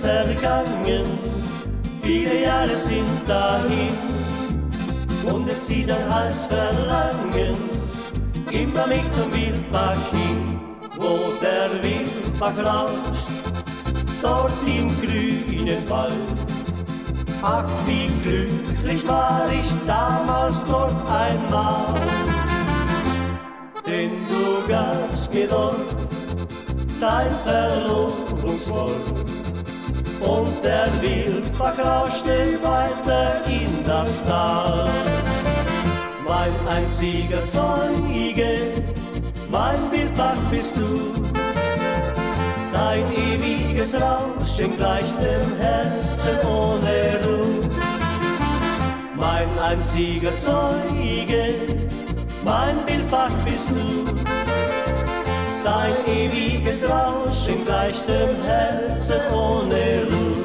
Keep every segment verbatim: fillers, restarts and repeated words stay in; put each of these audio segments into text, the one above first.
vergangen, viele Jahre sind dahin und es zieht ein heißes Verlangen immer mich zum Wildbach hin, wo der Wildbach rauscht, dort im grünen Wald. Ach, wie glücklich war ich damals dort einmal, denn du gabst mir dort dein Verlobungswort. Und der Wildbach rauschte weiter in das Tal. Mein einziger Zeuge, mein Wildbach bist du. Dein ewiges Rauschen gleicht dem Herzen ohne Ruhe. Mein einziger Zeuge, mein Wildbach bist du. Dein ewiges Rauschen gleicht dem Herzen ohne Ruhe.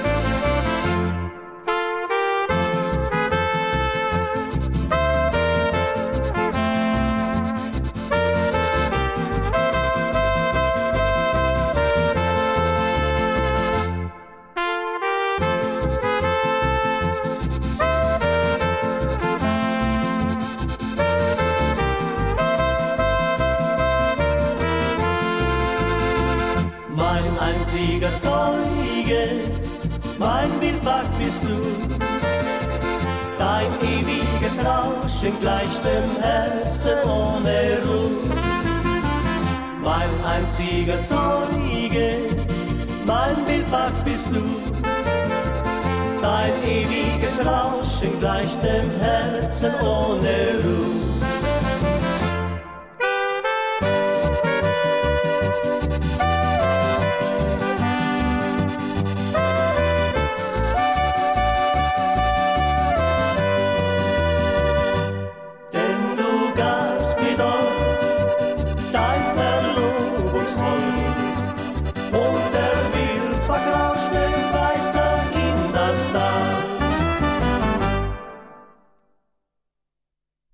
Mein einziger Zeuge, mein Wildbach bist du. Dein ewiges Rauschen gleicht dem Herzen ohne Ruhe. Mein einziger Zeuge, mein Wildbach bist du. Dein ewiges Rauschen gleicht dem Herzen ohne Ruhe.